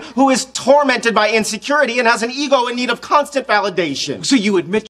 who is tormented by insecurity and has an ego in need of constant validation. So you admit